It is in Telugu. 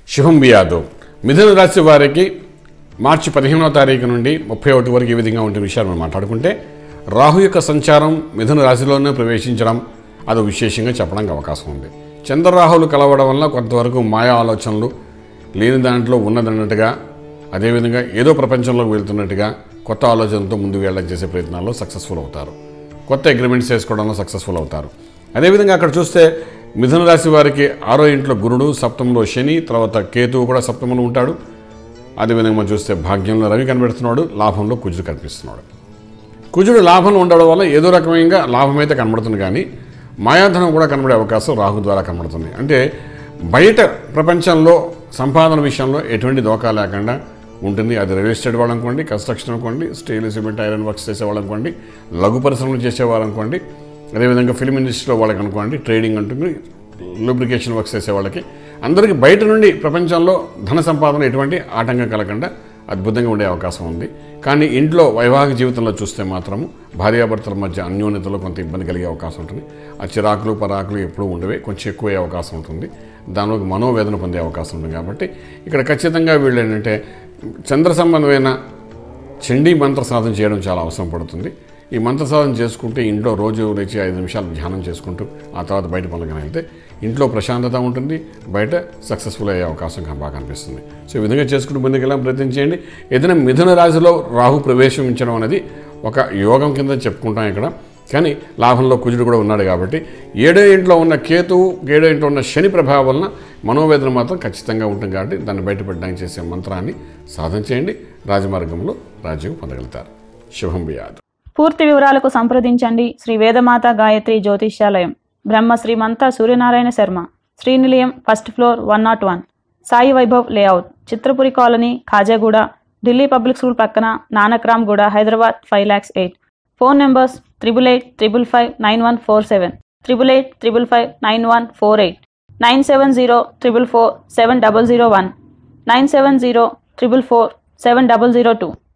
శుభం బియాదు. మిథున రాశి వారికి మార్చి 15వ తారీఖు నుండి 31 వరకు ఈ విధంగా ఉండే విషయాలు మనం మాట్లాడుకుంటే, రాహు యొక్క సంచారం మిథున రాశిలోనే ప్రవేశించడం అది విశేషంగా చెప్పడానికి అవకాశం ఉంది. చంద్రరాహులు కలవడం వల్ల కొంతవరకు మాయా ఆలోచనలు, లేని దాంట్లో ఉన్నదన్నట్టుగా, అదేవిధంగా ఏదో ప్రపంచంలోకి వెళ్తున్నట్టుగా కొత్త ఆలోచనలతో ముందుకు వెళ్ళడం చేసే ప్రయత్నాల్లో సక్సెస్ఫుల్ అవుతారు. కొత్త అగ్రిమెంట్స్ చేసుకోవడంలో సక్సెస్ఫుల్ అవుతారు. అదేవిధంగా అక్కడ చూస్తే మిథున రాశి వారికి 6వ ఇంట్లో గురుడు, సప్తమంలో శని, తర్వాత కేతువు కూడా సప్తమంలో ఉంటాడు. అదేవిధంగా మనం చూస్తే భాగ్యంలో రవి కనబడుతున్నాడు, లాభంలో కుజుడు కనిపిస్తున్నాడు. కుజుడు లాభంలో ఉండడం వల్ల ఏదో రకమైన లాభం అయితే కనబడుతుంది, కానీ మాయాధనం కూడా కనబడే అవకాశం రాహు ద్వారా కనబడుతుంది. అంటే బయట ప్రపంచంలో సంపాదన విషయంలో ఎటువంటి దోకా లేకుండా ఉంటుంది. అది రియల్ ఎస్టేట్ వాళ్ళనుకోండి, కన్స్ట్రక్షన్ అనుకోండి, స్టీల్, సిమెంట్, ఐరన్ వర్క్స్ చేసేవాళ్ళు అనుకోండి, లఘు పరిశ్రమలు చేసేవాళ్ళు అనుకోండి, అదేవిధంగా ఫిల్మ్ ఇండస్ట్రీలో వాళ్ళకి అనుకోండి, ట్రేడింగ్ అంటుంది, లూబ్రికేషన్ వర్క్స్ చేసే వాళ్ళకి, అందరికీ బయట నుండి ప్రపంచంలో ధన సంపాదన ఎటువంటి ఆటంకం కలగకుండా అద్భుతంగా ఉండే అవకాశం ఉంది. కానీ ఇంట్లో వైవాహిక జీవితంలో చూస్తే మాత్రము భార్యాభర్తల మధ్య అన్యోన్యతలో కొంత ఇబ్బంది కలిగే అవకాశం ఉంటుంది. ఆ చిరాకులు పరాకులు ఎప్పుడూ ఉండవే, కొంచెం ఎక్కువయ్యే అవకాశం ఉంటుంది. దానిలో మనోవేదన పొందే అవకాశం ఉంటుంది. కాబట్టి ఇక్కడ ఖచ్చితంగా వీళ్ళు ఏంటంటే చంద్ర సంబంధమైన చండీ మంత్ర సాధన చేయడం చాలా అవసరం పడుతుంది. ఈ మంత్ర సాధన చేసుకుంటే ఇంట్లో రోజు లేచి 5 నిమిషాలు ధ్యానం చేసుకుంటూ ఆ తర్వాత బయట పనులకు వెళ్తే ఇంట్లో ప్రశాంతత ఉంటుంది, బయట సక్సెస్ఫుల్ అయ్యే అవకాశం బాగా కనిపిస్తుంది. సో ఈ విధంగా చేసుకుంటూ ముందుకెళ్ళి ప్రయత్నం చేయండి. ఏదైనా మిథున రాశిలో రాహు ప్రవేశించడం అనేది ఒక యోగం కింద చెప్పుకుంటాం ఇక్కడ. కానీ లాభంలో కుజుడు కూడా ఉన్నాడు కాబట్టి 7వ ఇంట్లో ఉన్న కేతువు, 7వ ఇంట్లో ఉన్న శని ప్రభావం వలన మనోవేదన మాత్రం ఖచ్చితంగా ఉంటుంది. కాబట్టి దాన్ని బయటపెట్టడానికి చేసే మంత్రాన్ని సాధన చేయండి, రాజమార్గంలో రాజ్యం పొందగలుగుతారు. శుభం బియాదు. పూర్తి వివరాలకు సంప్రదించండి Shri Vedamata Gayatri Jyotishyalayam, Brahma Srimantha Suryanarayana Sharma, Srinilayam, 1st floor, 101, Sai Vaibhav layout, Chitrapuri colony, Khajaguda, Delhi public school పక్కన, నానక్రామ్ గూడ, హైదరాబాద్ 5,08,000. Phone numbers 8885559147, 8855559148, 9704447001, 9704447002.